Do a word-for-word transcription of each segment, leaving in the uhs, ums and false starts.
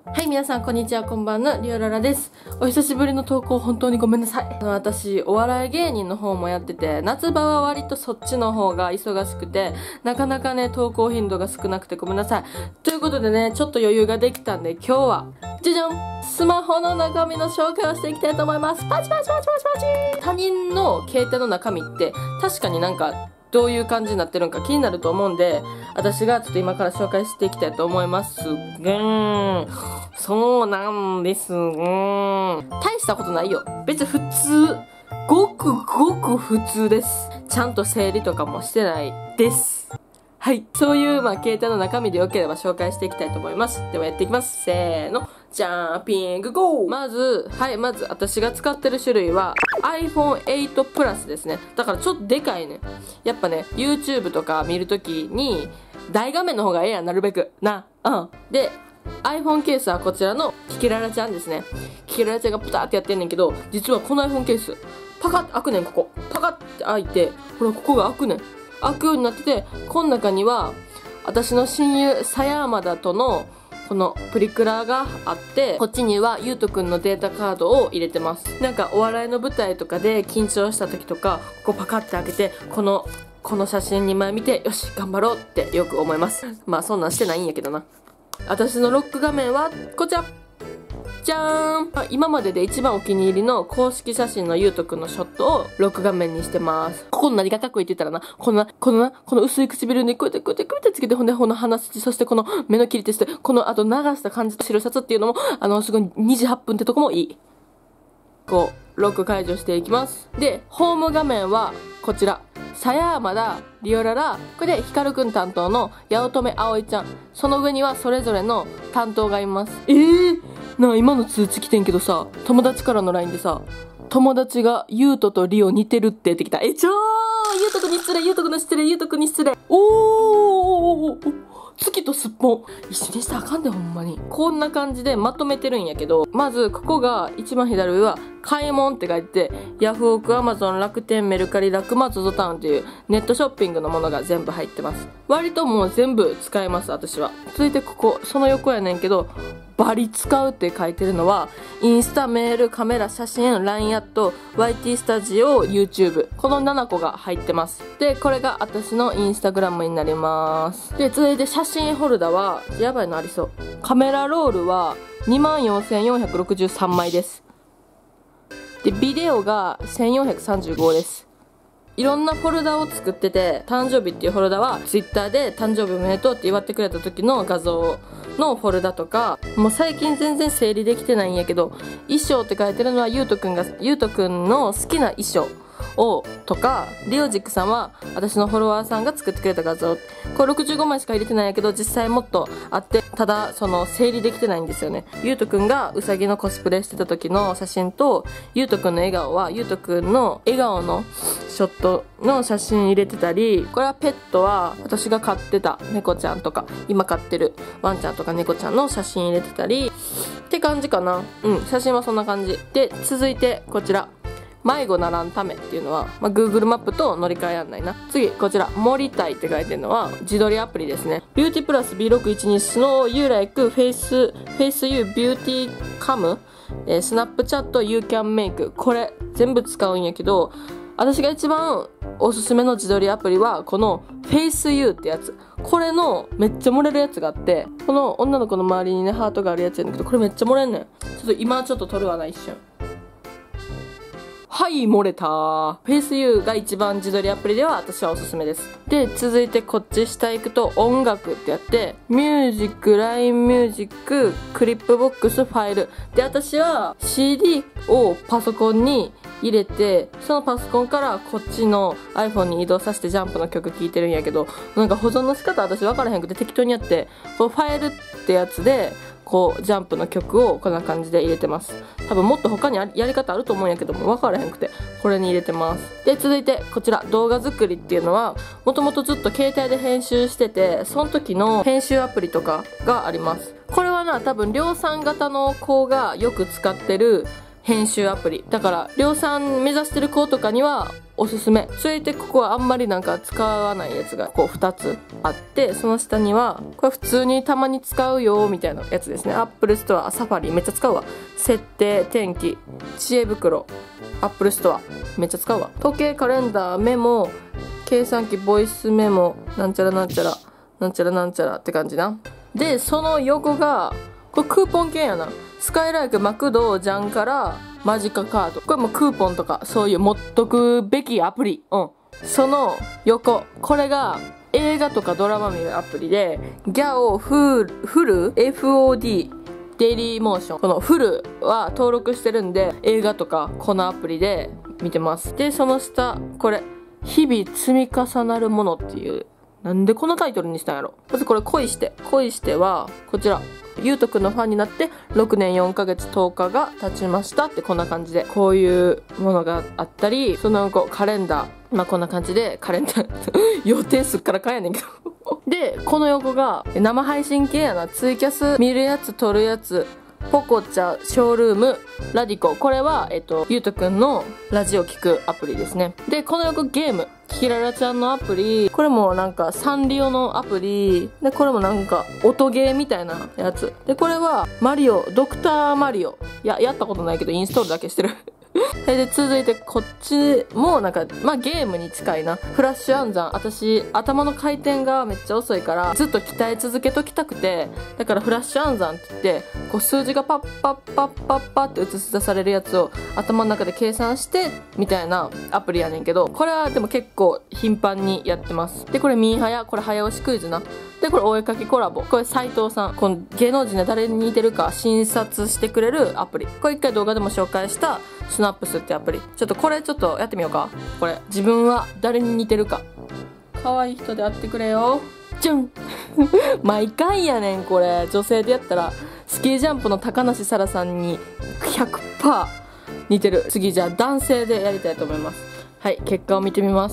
はい、皆さん、こんにちは、こんばんのリオララです。お久しぶりの投稿、本当にごめんなさい。私、お笑い芸人の方もやってて、夏場は割とそっちの方が忙しくて、なかなかね、投稿頻度が少なくてごめんなさい。ということでね、ちょっと余裕ができたんで、今日は、じゃじゃんスマホの中身の紹介をしていきたいと思います。パチパチパチパチパチ他人の携帯の中身って、確かになんか、どういう感じになってるのか気になると思うんで、私がちょっと今から紹介していきたいと思いますが、そうなんですが、大したことないよ。別に普通、ごくごく普通です。ちゃんと整理とかもしてないです。はい。そういう、まあ、携帯の中身でよければ紹介していきたいと思います。ではやっていきます。せーの。ジャンピングゴーまず、はい、まず私が使ってる種類は アイフォンエイト プラスですね。だからちょっとでかいね。やっぱね、YouTube とか見るときに、大画面の方がええやん、なるべく。な。うん。で、iPhone ケースはこちらのキキララちゃんですね。キキララちゃんがプターってやってんねんけど、実はこの iPhone ケース、パカッて開くねん、ここ。パカッて開いて、ほら、ここが開くねん。開くようになってて、この中には、私の親友、狭山田との、このプリクラがあって、こっちにはゆうとくんのデータカードを入れてます。なんかお笑いの舞台とかで緊張した時とか、ここパカッて開けて、この、この写真にまい見て、よし、頑張ろうってよく思います。まあそんなんしてないんやけどな。私のロック画面はこちらじゃーん今までで一番お気に入りの公式写真のゆうとくんのショットをロック画面にしてます。ここの何がかっこいいって言ったらな、このな、このな、この薄い唇にこうやってこうやってこうやってつけて、ほんで、ほんの鼻筋、そしてこの目の切り手して、この後流した感じと白シャツっていうのも、あの、すごいにじはっぷんってとこもいい。こう、ロック解除していきます。で、ホーム画面はこちら。狭山田、リオララ、これでヒカルくん担当の八乙女葵ちゃん。その上にはそれぞれの担当がいます。えー、なあ、今の通知来てんけどさ、友達からの ライン でさ、友達がユウトとリオ似てるって言ってきた。え、ちょーユウトくんに失礼、ユウトくんの失礼、ユウトくんに失礼。おー月とすっぽん。一緒にしたらあかんで、ほんまに。こんな感じでまとめてるんやけど、まず、ここが、一番左上は、買い物って書いて、ヤフオク、アマゾン、楽天、メルカリ、ラクマ、ゾゾタウンっていうネットショッピングのものが全部入ってます。割ともう全部使えます、私は。続いてここ、その横やねんけど、バリ使うって書いてるのは、インスタ、メール、カメラ、写真、ライン アット、ワイティー スタジオ、YouTube。このななこが入ってます。で、これが私のインスタグラムになります。で、続いて写真ホルダーは、やばいのありそう。カメラロールは にまんよんせんよんひゃくろくじゅうさんまいです。で、ビデオがせんよんひゃくさんじゅうごです。いろんなフォルダを作ってて、誕生日っていうフォルダは Twitter で誕生日おめでとうって祝ってくれた時の画像のフォルダとか、もう最近全然整理できてないんやけど、衣装って書いてるのはゆうとくんが、ゆうとくんの好きな衣装を、とか、リオジックさんは私のフォロワーさんが作ってくれた画像。これろくじゅうごまいしか入れてないんやけど、実際もっとあって、ただ、その、整理できてないんですよね。ゆうとくんがうさぎのコスプレしてた時の写真と、ゆうとくんの笑顔は、ゆうとくんの笑顔のショットの写真入れてたり、これはペットは私が飼ってた猫ちゃんとか、今飼ってるワンちゃんとか猫ちゃんの写真入れてたり、って感じかな。うん、写真はそんな感じ。で、続いてこちら。迷子ならんためっていうのは、まあ、Google マップと乗り換え案内な。次、こちら、盛りたいって書いてるのは、自撮りアプリですね。ビューティープラス ビーろくいちに スノー You Like Face, Face You Beauty Cam、えー、スナップチャット You Can Make。これ、全部使うんやけど、私が一番おすすめの自撮りアプリは、この Face You ってやつ。これのめっちゃ漏れるやつがあって、この女の子の周りにね、ハートがあるやつやねんけど、これめっちゃ漏れんねん。ちょっと今ちょっと撮るわな、一瞬。はい、漏れた。FaceU が一番自撮りアプリでは私はおすすめです。で、続いてこっち下行くと音楽ってやって、ミュージック、ライン ミュージック、クリップボックス、ファイル。で、私は シーディー をパソコンに入れて、そのパソコンからこっちの iPhone に移動させてジャンプの曲聴いてるんやけど、なんか保存の仕方私分からへんくて適当にやって、このファイルってやつで、こうジャンプの曲をこんな感じで入れてます。多分もっと他にやり方あると思うんやけども分からへんくてこれに入れてます。で、続いてこちら動画作りっていうのはもともとずっと携帯で編集してて、その時の編集アプリとかがあります。これはな、多分量産型の子がよく使ってる編集アプリだから、量産目指してる子とかにはおすすめ。続いてここはあんまりなんか使わないやつがこうふたつあって、その下にはこれ普通にたまに使うよみたいなやつですね。アップルストア、サファリめっちゃ使うわ。設定、天気、知恵袋、アップルストアめっちゃ使うわ。時計、カレンダー、メモ、計算機、ボイスメモ、なんちゃらなんちゃらなんちゃらなんちゃらって感じな。でその横がこれクーポン系やな。スカイライク、マクド、ジャンカラ、マジカカード、これもクーポンとかそういう持っとくべきアプリ。うん。その横、これが映画とかドラマ見るアプリで、ギャオ、フル、フル、エフオーディー、デイリーモーション。このフルは登録してるんで、映画とかこのアプリで見てます。で、その下、これ、日々積み重なるものっていう、なんでこのタイトルにしたんやろ。まずこれ恋して。恋しては、こちら。ゆうとくんのファンになってろくねんよんかげつとおかが経ちましたってこんな感じで、こういうものがあったり、その後カレンダー。まあこんな感じでカレンダー、予定すっからかんやねんけど。で、この横が生配信系やな。ツイキャス見るやつ撮るやつ。ポコチャ、ショールーム、ラディコ。これは、えっと、ゆうとくんのラジオ聞くアプリですね。で、この横ゲーム。キララちゃんのアプリ。これもなんかサンリオのアプリ。で、これもなんか音ゲーみたいなやつ。で、これはマリオ、ドクターマリオ。や、やったことないけどインストールだけしてる。で、続いてこっちもなんか、まあゲームに近いな。フラッシュ暗算。私、頭の回転がめっちゃ遅いから、ずっと鍛え続けときたくて、だからフラッシュ暗算って言って、こう数字がパッパッパッパッパって映し出されるやつを頭の中で計算して、みたいなアプリやねんけど、これはでも結構頻繁にやってます。で、これミーハヤ。これ早押しクイズな。で、これお絵かきコラボ。これ斉藤さん。この芸能人で誰に似てるか診察してくれるアプリ。これ一回動画でも紹介したスナップスってアプリ。ちょっとこれちょっとやってみようか。これ。自分は誰に似てるか。可愛い人で会ってくれよ。じゃん毎回やねん、これ。女性でやったら、スキージャンプの高梨沙羅さんに ひゃくパーセント 似てる。次じゃあ男性でやりたいと思います。はい、結果を見てみます。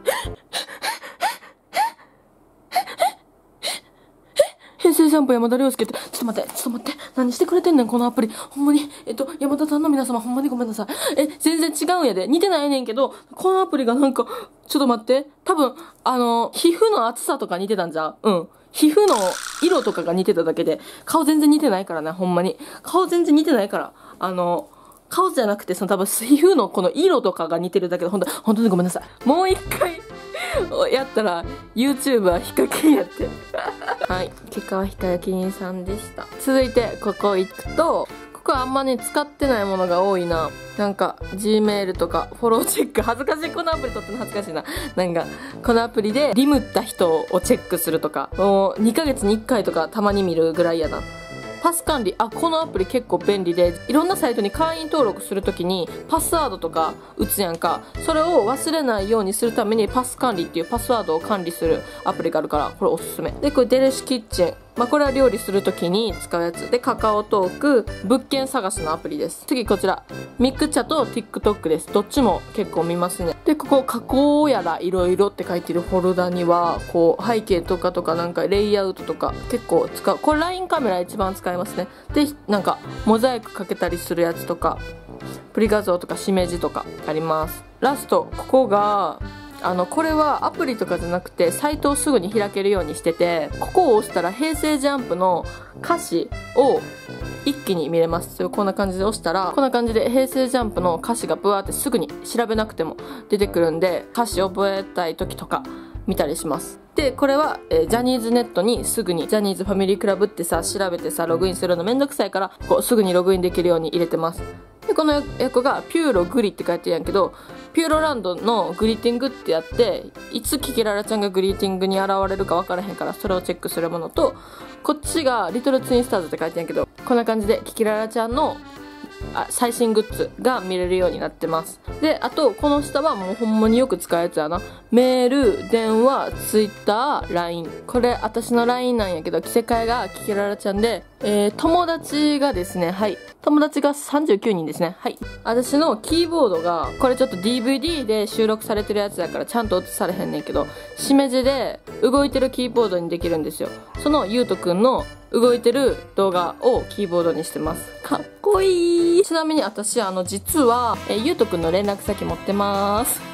平成ジャンプ山田涼介って、ちょっと待って、ちょっと待って、何してくれてんねん、このアプリ。ほんまに、えっと、山田さんの皆様、ほんまにごめんなさい。え、全然違うんやで。似てないねんけど、このアプリがなんか、ちょっと待って、多分、あの、皮膚の厚さとか似てたんじゃん。うん。皮膚の色とかが似てただけで、顔全然似てないからね、ほんまに。顔全然似てないから。あの、顔じゃなくて、その多分、皮膚のこの色とかが似てるだけで、ほんと、本当にごめんなさい。もう一回、やったら YouTube はヒカキンやってはい、結果はヒカキンさんでした。続いてここ行くと、ここはあんまね使ってないものが多いな。なんか Gmail とかフォローチェック、恥ずかしい。このアプリ撮っての恥ずかしいな。なんかこのアプリでリムった人をチェックするとか、もうにかげつにいっかいとかたまに見るぐらいやな。パス管理。あ、このアプリ結構便利で、いろんなサイトに会員登録するときにパスワードとか打つやんか。それを忘れないようにするためにパス管理っていうパスワードを管理するアプリがあるから、これおすすめ。で、これデルシキッチン。まあ、これは料理するときに使うやつ。で、カカオトーク、物件探しのアプリです。次こちら。ミクチャと TikTok です。どっちも結構見ますね。で、ここ、加工やらいろいろって書いてるフォルダには、こう、背景とかとかなんかレイアウトとか結構使う。これ ライン カメラ一番使いますね。で、なんか、モザイクかけたりするやつとか、プリ画像とかしめじとかあります。ラスト、ここが、あの、これはアプリとかじゃなくて、サイトをすぐに開けるようにしてて、ここを押したら平成ジャンプの歌詞を一気に見れます。こんな感じで押したら、こんな感じで平成ジャンプの歌詞がブワーってすぐに調べなくても出てくるんで、歌詞覚えたい時とか見たりします。で、これは、えー、ジャニーズネットにすぐに、ジャニーズファミリークラブってさ、調べてさ、ログインするのめんどくさいから、こう、すぐにログインできるように入れてます。で、この横が、ピューログリって書いてるやんけど、ピューロランドのグリーティングってやって、いつキキララちゃんがグリーティングに現れるか分からへんから、それをチェックするものと、こっちが、リトルツインスターズって書いてるやんけど、こんな感じで、キキララちゃんの、あ最新グッズが見れるようになってます。で、あと、この下はもうほんまによく使うやつやな。メール、電話、ツイッター、ライン。これ、私の ライン なんやけど、着せ替えがキキララちゃんで、えー、友達がですね、はい。友達がさんじゅうきゅうにんですね。はい。私のキーボードが、これちょっと ディーブイディー で収録されてるやつだからちゃんと映されへんねんけど、しめじで動いてるキーボードにできるんですよ。そのゆうとくんの動いてる動画をキーボードにしてます。かっこいい。ちなみに私、あの、実は、えー、ゆうとくんの連絡先持ってます。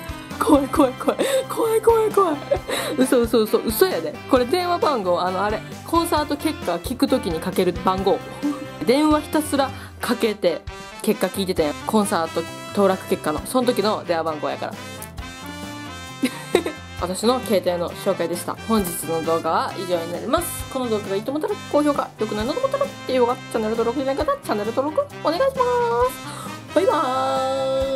怖い怖い怖い怖い怖い怖い嘘嘘嘘嘘やで。これ電話番号、あのあれコンサート結果聞くときにかける番号電話ひたすらかけて結果聞いてたやん、コンサート当落結果のその時の電話番号やから私の携帯の紹介でした。本日の動画は以上になります。この動画がいいと思ったら高評価、良くないなと思ったら低評価、チャンネル登録しない方チャンネル登録お願いします。バイバーイ。